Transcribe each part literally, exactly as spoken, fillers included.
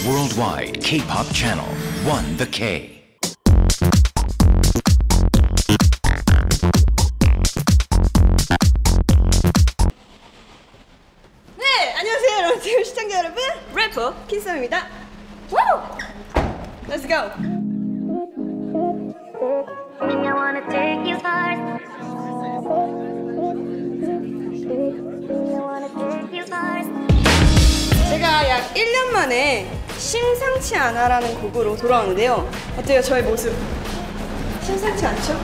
worldwide K-pop channel, One The K. 네, 안녕하세요 여러분. 지금 시청자 여러분, 래퍼 키썸입니다. Woo! Let's go. I wanna take you first. I wanna take you first. 제가 약 일 년 만에 심상치 않아라는 곡으로 돌아오는데요. 어때요, 저의 모습? 심상치 않죠?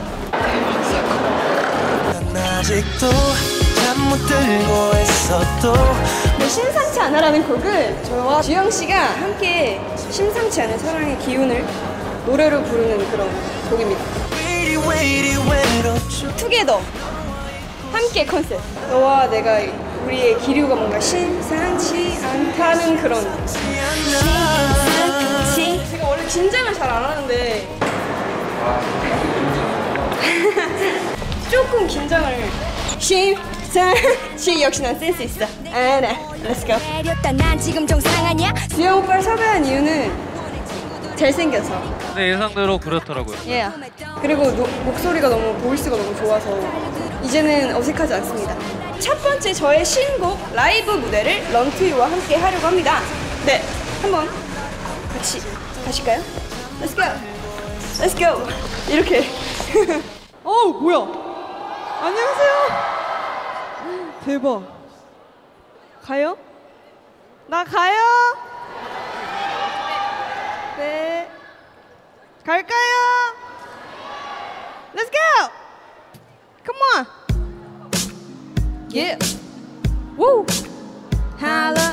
아직도 잠 못 들고 있어도 네, 심상치 않아라는 곡은 저와 주영 씨가 함께 심상치 않은 사랑의 기운을 노래로 부르는 그런 곡입니다. 투게더 함께 컨셉. 너와 내가 우리의 기류가 뭔가 심상치 않다는 그런. 심상치. 제가 원래 긴장을 잘 안 하는데 조금 긴장을. 심상치. 역시 난 센스 있어. 아, 네. Let's go. 난 지금 정상하냐? 주영 오빠를 섭외한 이유는 잘생겨서. 네, 예상대로 그렇더라고요. 예. Yeah. 그리고 노, 목소리가 너무 보이스가 너무 좋아서 이제는 어색하지 않습니다. 첫 번째 저의 신곡 라이브 무대를 런투유와 함께 하려고 합니다. 네, 한번 같이 가실까요? Let's go. Let's go. 이렇게. 어, 뭐야? 안녕하세요. 대박. 가요? 나 가요? 네. 갈까요? Let's go! Come on! Yeah! Woo! Holla!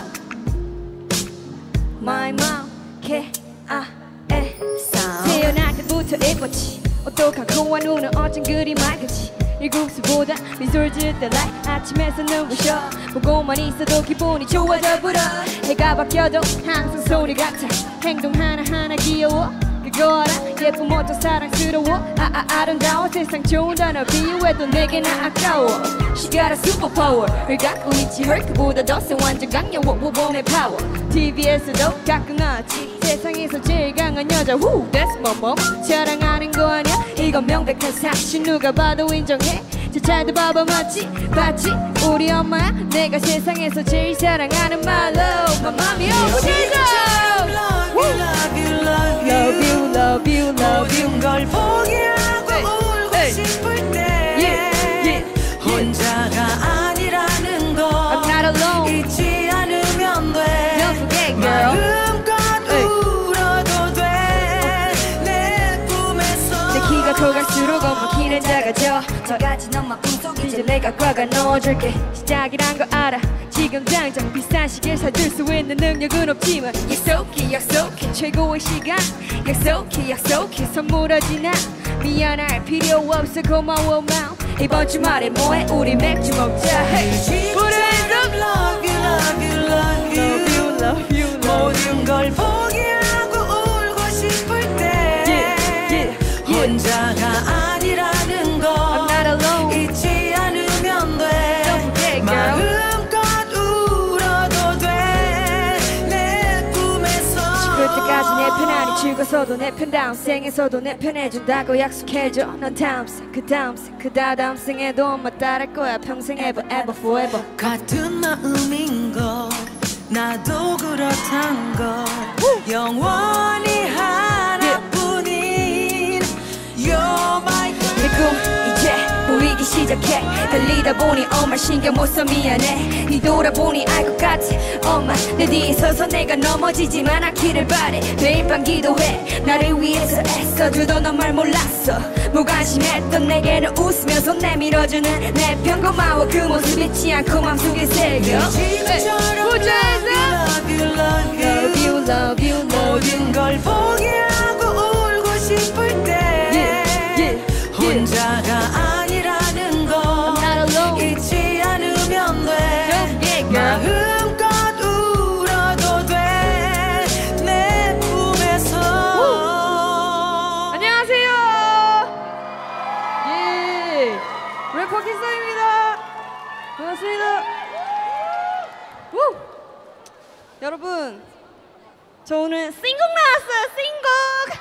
My mom, K, I, S. 태어날 때부터 예뻤지. 어떡하고 눈은 어쩜 그리 맑은지. 일국수보다 미소를 지을 때 like 아침에서 눈부셔. 보고만 있어도 기분이 좋아져 불어. 해가 바뀌어도 항상 소리 같아. 행동 하나하나 귀여워. 그거 알아? 예쁜 모터 사랑스러워. 아, 아, 아름다워. 세상 좋은 단어 비유해도 내게는 아까워. She got a superpower. 을 갖고 있지. 헐크보다 더 센 완전 강력워. 몸의 파워. 티비에서도 가끔 나왔지. 세상에서 제일 강한 여자. Woo, that's my mom. 자랑하는 거 아니야? 이건 명백한 사실. 누가 봐도 인정해. 제 잘도 봐봐 맞지? 봤지? 우리 엄마야. 내가 세상에서 제일 사랑하는 my love. My mommy, oh Jesus. Love you, love you, love you. 걸 포기하고 hey, 울고 hey. 싶을 때 yeah, yeah, 혼자가 아니라는 거 I'm not alone. 잊지 않으면 돼. Don't forget, girl. 마음껏 hey. 울어도 돼. 내 꿈에서 내 키가 커갈수록 엄마 키는 작아져. 저같이 너만 꿈속에 이제 내가 꽉 안아넣어줄게. 시작이란 거 알아. 지금 당장 비싼 시계 사줄 수 있는 능력은 없지만 약속해 약속해 최고의 시간. 약속해 약속해 선물하지 나. 미안할 필요 없어 고마워 마음. 이번 주말에 뭐해 우리 맥주 먹자. Hey. Put it up, love you, love you, love you, Love you, love you, love you. 모든 걸 포기하고 울고 싶을 때 yeah, yeah, yeah. 혼자가 아니라는 거 I'm not alone. 잊지 않으면 돼. Don't forget, girl. 그때까지 내 편 아니 죽어서도 내 편다운 생에서도 내 편해준다고 약속해줘. 넌 다음 생, 그 다음 생, 그 다다음 생에도 엄마 따를 거야. 평생 ever ever forever. 같은 마음인 걸 나도 그렇단 걸 영원히 하나뿐인 You're my 내 꿈 이제 보이기 시작해. 달리다 보니 엄마 신경 못 써 미안해. 네 돌아보니 알 것 같아. 엄마 내 뒤에 서서 내가 넘어지지만 않기를 바래. 매일 밤 기도해. 나를 위해서 애써줘도 넌 말 몰랐어. 무관심했던 내게는 웃으면서 내밀어주는 내 편 고마워. 그 모습 잊지 않고 맘속에 새겨. 지금처럼 love you, love you, Love you, love you, love you. 모든 걸 포기하고 울고 싶을 때 yeah, yeah, yeah. 혼자가 아니라는 거 I'm not alone. 잊지 않으면 돼. Don't forget, girl. 마음껏 울어도 돼. 내 꿈에서 안녕하세요. 예, 래퍼 키썸입니다. 반갑습니다. 우! 여러분. 저 오늘 신곡 나왔어요. 신곡.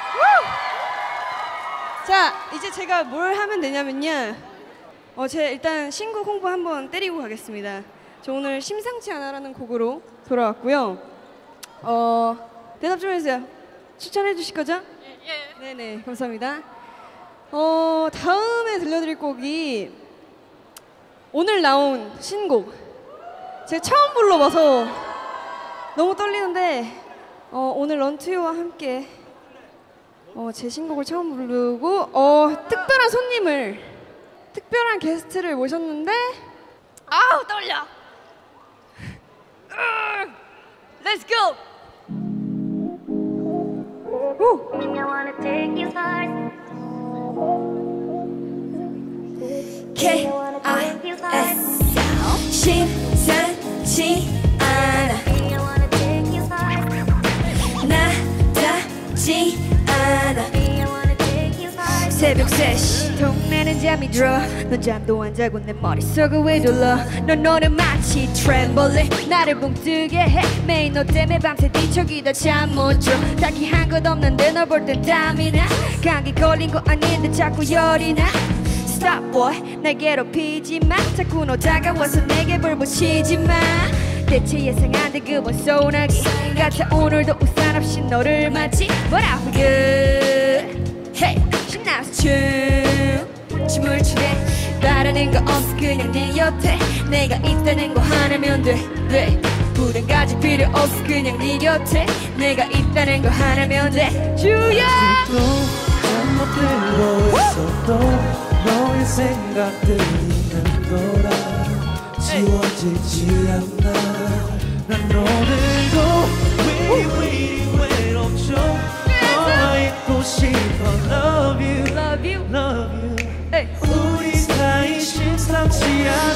우! 자, 이제 제가 뭘 하면 되냐면요. 어, 제 일단 신곡 홍보 한번 때리고 가겠습니다. 저 오늘 심상치 않아라는 곡으로 돌아왔고요. 어, 대답 좀 해주세요. 추천해 주실 거죠? 예. 예. 네네, 감사합니다. 어, 다음에 들려드릴 곡이 오늘 나온 신곡. 제가 처음 불러봐서 너무 떨리는데 어, 오늘 런투유와 함께 어, 제 신곡을 처음 부르고 어, 특별한 손님을 특별한 게스트를 모셨는데 아우 떨려. Let's go. 오. I wanna take you far. K I S 심상치 않아 I wanna take you far. 나답지 않아 I wanna take you far. 새벽 세 시 동네는 잠이 들어 넌 잠도 안 자고 내 머릿속을 휘둘러 넌 너는 마치 트램볼린 나를 붕뜨게 해 매일 너 때문에 밤새 뒤척이다 잠 못 줘 딱히 한 것 없는데 널 볼 땐 땀이 나 감기 걸린 거 아닌데 자꾸 열이 나 Stop boy 날 괴롭히지 마 자꾸 너 다가와서 내게 불붙이지 마 대체 예상 안 돼 그번 소나기 같아 오늘도 우산 없이 너를 맞지 But I feel good Hey 신나서 춤 춤을 추게 바라는 거 없어 그냥 네 옆에 내가 있다는 거 하나면 돼 돼 불은 가질 필요 없어 그냥 네 곁에 내가 있다는 거 하나면 돼 주야 잘못들고 있어도 너의 생각들이 맴돌아 지워지지 않아 난 오늘도 waiting waiting 외롭죠 너와 있고 싶어 love you Love you love you 에이. 우리 사이 심상치 않아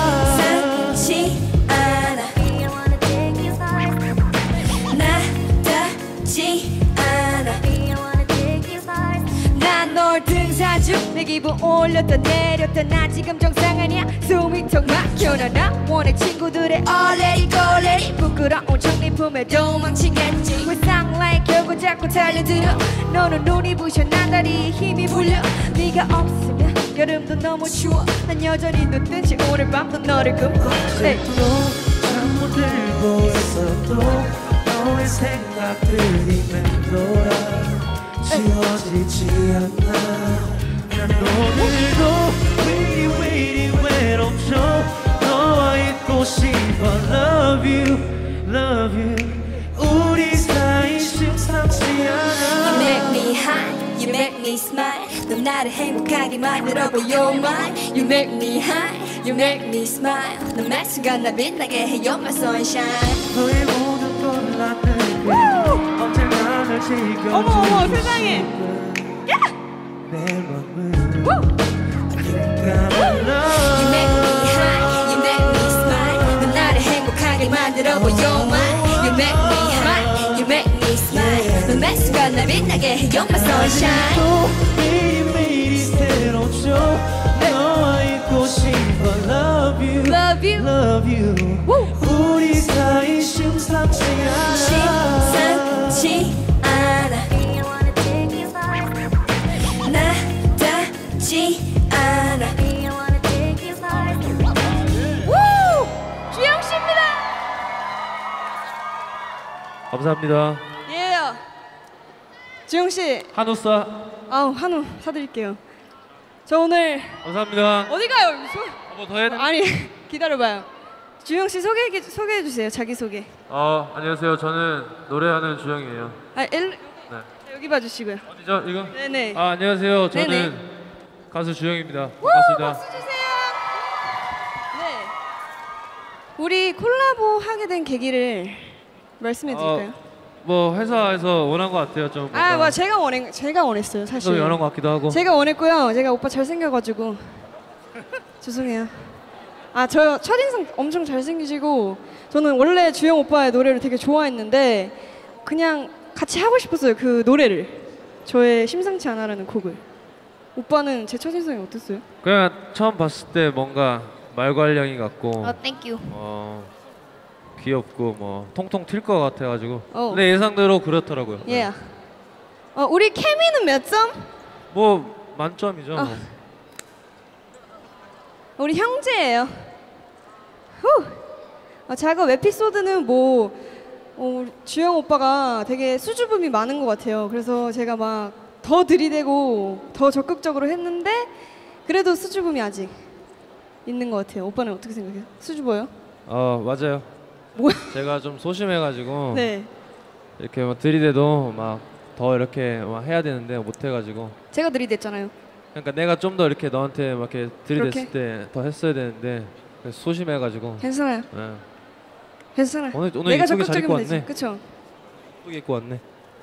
심상치 않아 I wanna take you far. 나답지 않아 I wanna take you far. 난 널 등산중 내 기분 올렸다 내렸다 난 지금 정상 아니야 숨이 턱 막혀 나 원해 친구들의 얼레리 꼬레리 부끄러운 적립품에 도망치겠지 왜 쌍라인 결국 자꾸 달려들어 너는 눈이 부셔 난 다리에 힘이 불려 네가 없으면 여름도 너무 추워 난 여전히 눈뜬 채 오늘 밤도 너를 꿈꿔 에이. 잠못 들고 있어도 너의 생각들이 맴돌아 지워지지 않아 난 오늘도 waiting waiting 외롭죠 너와 있고 싶어 love you love you 우리 사이 심상치 않아 You make me high, you make me smile 넌 나를 행복하게 만들어 보여 mine You make me high, you make me smile 넌 매 순간 날 빛나게 해 You're my sunshine 너의 모든 걸 나는 언제나 널 지켜주고 어머 어머 세상에 내 맘은 깜깜한 You make me high, you make me smile 넌 나를 행복하게 만들어 보여 mine You make me high, you make me smile 넌 매 순간 날 빛나게 해 You're my sunshine 또 매일매일이 새롭죠 너와 있고 싶어 love you Love you love you 우리 사이 심상치 않아 심상치 않아 I wanna take you far. 나답지 않아 I wanna take you far. 우! 주영씨입니다 감사합니다. 예 주영씨 한우싸 아우 한우 사드릴게요 저 오늘 감사합니다. 어디 가요? 소... 뭐 더 해야 돼? 아니 기다려봐요 주영씨 소개해, 소개해주세요 자기소개 어, 안녕하세요. 저는 노래하는 주영이에요. 아, 엘... 네. 여기 봐주시고요 어디죠? 이거? 네네 아 안녕하세요. 저는 네네. 가수 주영입니다. 우! 반갑습니다. 박수 주세요 네 우리 콜라보 하게 된 계기를 말씀해 드릴까요? 어, 뭐 회사에서 원한 것 같아요. 좀 아, 뭐 제가 원해 제가 원했어요, 사실. 또 원한 것 같기도 하고. 제가 원했고요. 제가 오빠 잘생겨가지고 죄송해요. 아, 저 첫인상 엄청 잘생기시고 저는 원래 주영 오빠의 노래를 되게 좋아했는데 그냥 같이 하고 싶었어요, 그 노래를. 저의 심상치 않아라는 곡을. 오빠는 제 첫인상이 어땠어요? 그냥 처음 봤을 때 뭔가 말괄량이 같고 아, 땡큐. 어, 귀엽고 뭐 통통 튈 것 같아가지고. 어. 근데 예상대로 그렇더라고요. 예. 어, 우리 케미는 몇 점? 뭐 만점이죠. 어. 뭐. 우리 형제예요. 후. 어, 제가 에피소드는 뭐 어, 주영 오빠가 되게 수줍음이 많은 것 같아요. 그래서 제가 막 더 들이대고 더 적극적으로 했는데 그래도 수줍음이 아직 있는 것 같아요. 오빠는 어떻게 생각해요? 수줍어요? 어 맞아요. 뭐야? 제가 좀 소심해가지고 네. 이렇게 막 들이대도 막 더 이렇게 막 해야 되는데 못 해가지고. 제가 들이댔잖아요. 그러니까 내가 좀 더 이렇게 너한테 막 이렇게 들이댔을 그렇게? 때 더 했어야 되는데 그래서 소심해가지고. 괜찮아요. 네. 괜찮아요. 오늘 오늘 내가 이쁘게 잘 입고 적극적이면 되지. 왔네. 그쵸? 이쁘게 입고 왔네.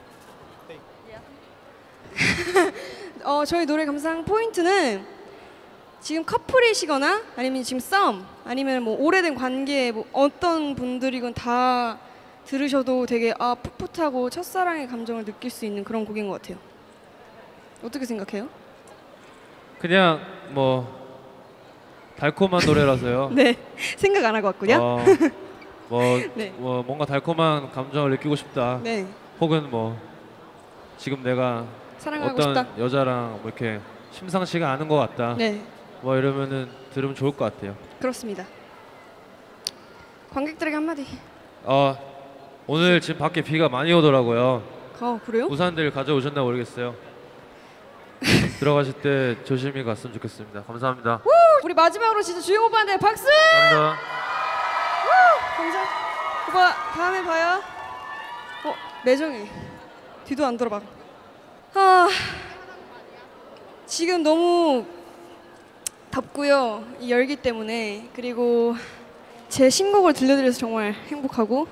어, 저희 노래 감상 포인트는 지금 커플이시거나 아니면 지금 썸 아니면 뭐 오래된 관계 뭐 어떤 분들이건 다 들으셔도 되게 아 풋풋하고 첫사랑의 감정을 느낄 수 있는 그런 곡인 것 같아요. 어떻게 생각해요? 그냥 뭐 달콤한 노래라서요. 네, 생각 안 하고 왔군요. 어, 뭐, 네. 뭐 뭔가 달콤한 감정을 느끼고 싶다. 네, 혹은 뭐 지금 내가 사랑하고 어떤 싶다. 여자랑 뭐 이렇게 심상치가 않은 것 같다. 네, 뭐 이러면은 들으면 좋을 것 같아요. 그렇습니다. 관객들에게 한마디. 어 오늘 지금 밖에 비가 많이 오더라고요. 어, 그래요? 우산들 가져오셨나 모르겠어요. 들어가실 때 조심히 갔으면 좋겠습니다. 감사합니다. 우! 우리 마지막으로 진짜 주영 오빠한테 박수! 감사합니다. 우! 감사. 오빠 다음에 봐요. 어, 매정이 뒤도 안 돌아봐. 아, 지금 너무 덥고요. 이 열기 때문에. 그리고 제 신곡을 들려드려서 정말 행복하고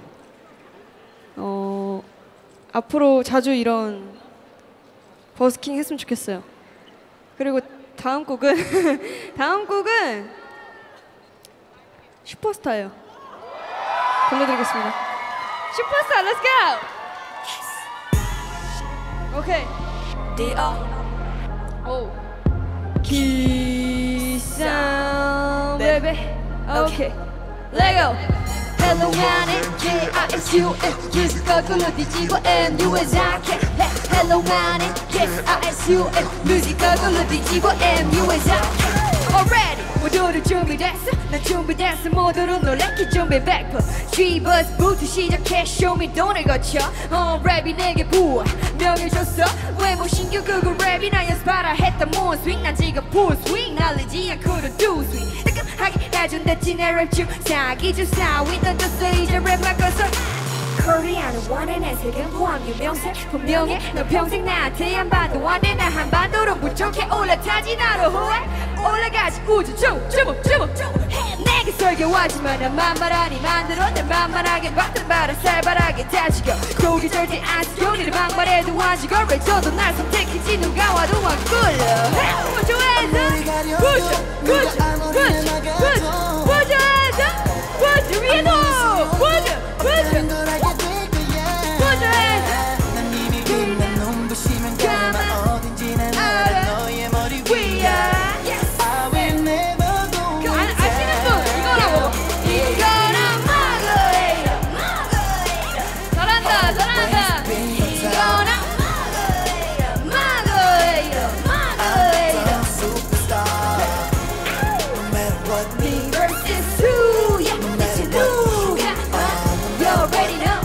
어, 앞으로 자주 이런 버스킹 했으면 좋겠어요. 그리고 다음 곡은 다음 곡은 슈퍼스타예요. 들려드리겠습니다. 슈퍼스타, let's go. 오케이. 오. 기상 베이비. 오케이. 레고. Hello 나는 K I S U M 뮤지컬 굴러 뒤지고 M U S I K Hello 나는 K I S U M 뮤지컬 굴러 뒤지고 M U S I K Already 모두를 준비됐어 난 준비됐어 모두를 놀래키 준비 백 퍼센트 G-Buzz부터 시작해 Show me 돈을 거쳐 어 랩이 내게 부어 명예 줬어 외모 신규 그거 랩이 나 연습하라 했던 모은 스윙 난 지금 full swing 날리지 않고도 do swing 뜨끔하게 해준댔지 내 랩 중 사기줄 사위 던졌어 이제 랩 바꿔서 코리아는 원해 내 색은 포함 유명세 분명해 너 평생 나한테 한반도 안돼 나 한반도로 부족해 올라타지 나로 후회 올라가지 우주 쭉 주목 주목 내게 설교하지만 난 만만하니 만들어 내 만만하게 받던 바라 살벌하게 다지고 고기 절대 안 쓰고 니를 막말해도 안 지고 래줘도 날 선택했지 누가 와도 안 굴러 Put your hands up Push up push up push up push up Put your hands up Push up 위에도 Push up push up Put your hands up Come on 알아 위야 이거나 먹으래요 잘한다 잘한다 이거나 먹으래요 먹으래요 Me versus who yeah 대체 누가 You already know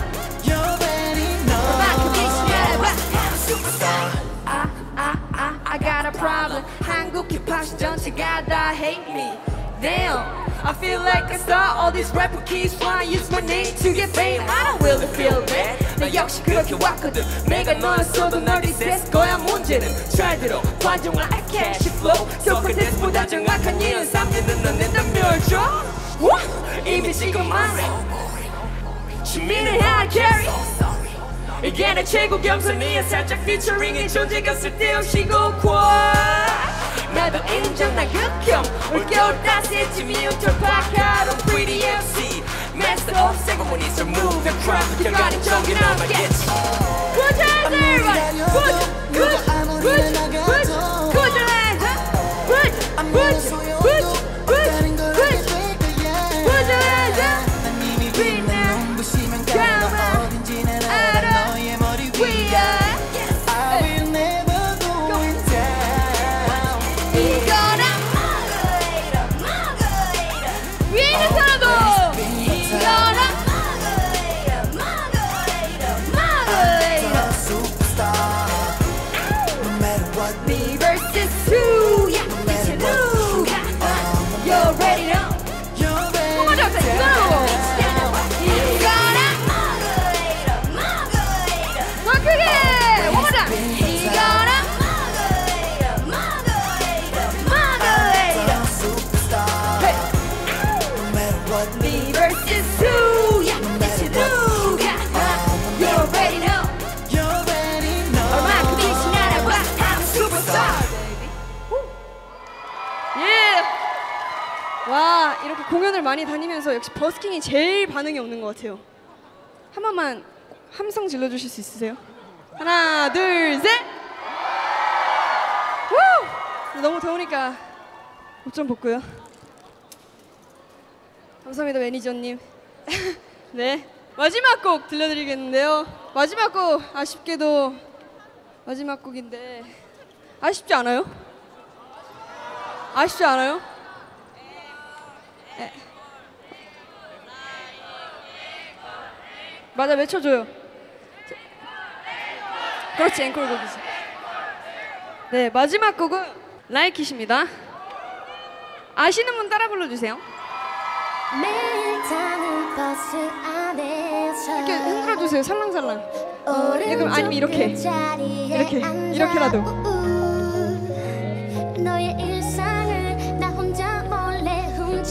그만큼 미치면 I, I, I, I got a problem 한국 힙합 전체가 다 hate me Damn I feel like a star all these rapper keeps trying to use my name to get fame I don't really feel bad 나 역시 그렇게 왔거든 내가 너였어도 널 디스했을 거야 문제는 잘 들어 관종아 I cash flow 소크라테스보다 정확한 이런 삼 년은 넌 낸다 멸줘 이미 지금 말해 취미를 향한 carry 이게 내 최고 겸손이야 살짝 featuring의 존재가 쓸데없이 고퀄 나도 인정 난 극혐 올겨울 따스했지 미운 돌파카로 Pretty M C Master of ceremony so move and crowd 결과는 정이 남아겠지 Put your hands everybody Put Put Put Put Put your hands up Put Put Put Put Put Put your hands up Right now 와, 이렇게 공연을 많이 다니면서 역시 버스킹이 제일 반응이 없는 것 같아요. 한 번만 함성 질러주실 수 있으세요? 하나, 둘, 셋! 우! 너무 더우니까 옷 좀 벗고요. 감사합니다, 매니저님. 네, 마지막 곡 들려드리겠는데요. 마지막 곡, 아쉽게도 마지막 곡인데 아쉽지 않아요? 아쉽지 않아요? 에. 맞아, 외쳐줘요. 그렇지, 앵콜곡이지. 네, 마지막 곡은 라이킷입니다. 아시는 분 따라 불러주세요. 매일 타는 버스 안에서 이렇게 흔들어주세요, 살랑살랑. 오른쪽 아니면 이렇게. 그 자리에 이렇게, 앉아. 이렇게라도. 우우. 너의 일상을 나 혼자 몰래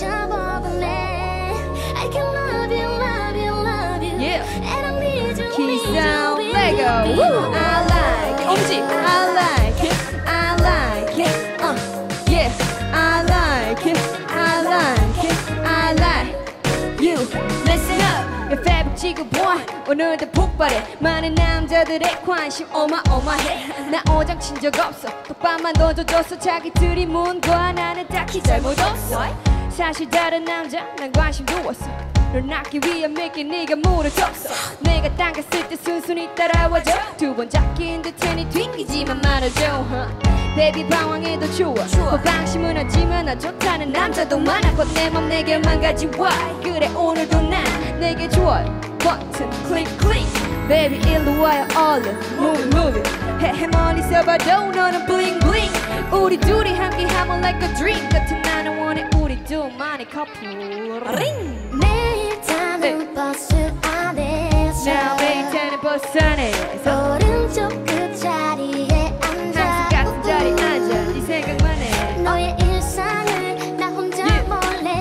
훔쳐보길래 I can love you, love you, love you Yeah. And I need you, Kiss need you, down, be let go. my Woo. baby. I like it. 엄지. I like it. I like it. Uh, yeah. I like it. I like it. I like you. Listen up. 내 페북 지구 boy. 오늘도 폭발해. 많은 남자들의 관심 어마어마해. 나 오장 친 적 없어. 똑밥만 던져줬어. 자기들이 뭔가 나는 딱히 잘못 없어. 사실 다른 남자 난 관심 두었어. 널 낳기 위한 밀게 네가 물어줬어. 내가 땅 갔을 때 순순히 따라와줘. 두 번 잡기 힘들 테니 튕기지만 말아줘. 베이비 방황해도 좋아. 호방심은 하지만 나 좋다는 남자도 많아. 내 맘 내게만 가져와. 그래 오늘도 난 내게 좋아. 버튼 클릭 클릭. 베이비 일로 와요 얼른. Move it move it. 헤헤 멀리서 봐도 너는 bling bling. 우리 둘이 함께하면 like a dream. 같은 나는 원해 우리 둘만의 커플. 링. 매일 타는 버스 안에서 Now 매일 타는 버스 안에서 오른쪽 그 자리에 앉아. 항상 같은 자리에 앉아. 네 생각만 해. 너의 일상을 나 혼자 Yeah. 몰래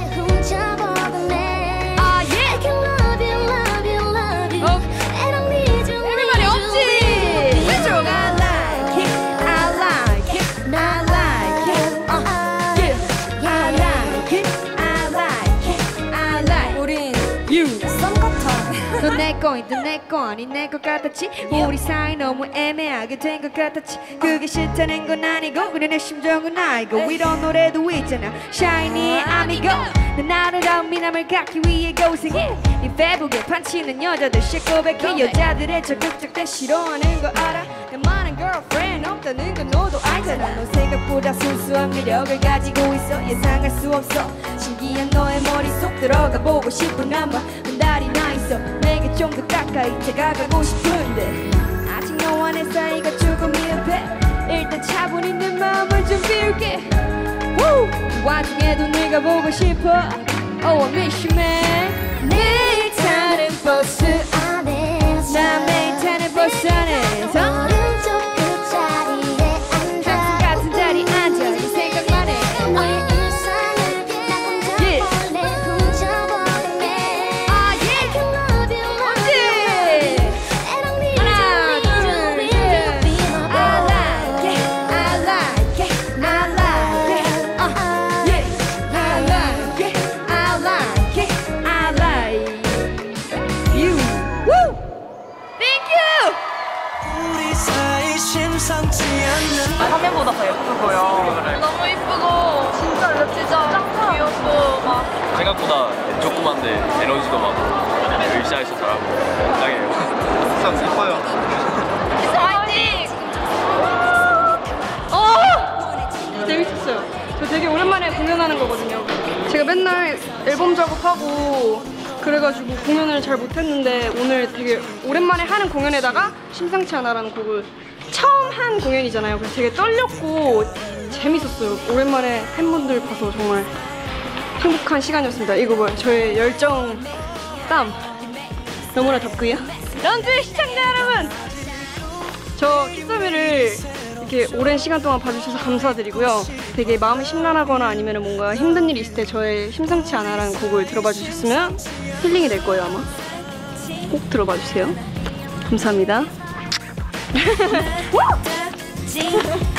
훔쳐보길래 Ah, yeah. I can love you, love you, love you Oh. And I need you, Everybody need you, 없지? be my 왼쪽. baby. I like it. I like it. I like it. Uh, yeah. I like it. I like it. I like. 우린 you. 썸 같아. 넌 내 거이든 내 거 아닌 내 것 같았지. 우리 사이 너무 애매하게 된 것 같았지. 그게 싫다는 건 아니고 그래 내 심정은 알고. 이런 노래도 있잖아. Shiny Amigo. 난 아름다운 미남을 갖기 위해 고생해. 이 페북에 판치는 여자들 씩 고백해. 여자들의 적극적대 싫어하는 거 알아. 나만한 girlfriend 없다는 건 너도 알잖아. 넌 생각보다 순수한 매력을 가지고 있어. 예상할 수 없어. 신기한 너의 머릿속 들어가 보고 싶은 나만 한 달이 나 있어. 내게 좀 더 가까이 다가가고 싶은데 아직 너와 내 사이가 조금 미흡해. 일단 차분히 내 마음을 좀 비울게. Woo! 그 와중에도 네가 보고 싶어. Oh, I miss you, man. 매일 타는 버스 안에서 나 매일 타는 버스 안에서 오른쪽 그 자리에 앉아. 항상 같은 자리에 앉아. 네 생각만 해. 너의 일상을 나 혼자 Yeah. 몰래 훔쳐보길래 Ah, yeah. I can love you, love 엄지. you And I need 하나, you, need you, 둘, need you, 셋. be my I baby. like it. I like it. I like it. Uh, yeah. I like it. I like it. I like you. Woo! Thank you. 우리 사이 심상치 않는 화면보다 더 예뻐 보여. 너무 이쁘고 진짜 진짜 짱짱 귀엽고 막 생각보다 조그만데 에너지도 많고 으쌰으쌰 잘하고 짱이에요. 참 예뻐요. 화이팅! 어! 재밌었어요. 저 되게 오랜만에 공연하는 거거든요. 제가 맨날 앨범 작업하고 그래가지고 공연을 잘 못했는데 오늘 되게 오랜만에 하는 공연에다가 심상치 않아라는 곡을 처음 한 공연이잖아요. 그래서 되게 떨렸고 재밌었어요. 오랜만에 팬분들 봐서 정말 행복한 시간이었습니다. 이거 뭐야? 저의 열정, 땀 너무나 덥고요. 런쥔 시청자 여러분! 저 키스미를 이렇게 오랜 시간 동안 봐주셔서 감사드리고요. 되게 마음이 심란하거나 아니면 뭔가 힘든 일이 있을 때 저의 심상치 않아라는 곡을 들어봐 주셨으면 힐링이 될 거예요 아마. 꼭 들어봐 주세요. 감사합니다.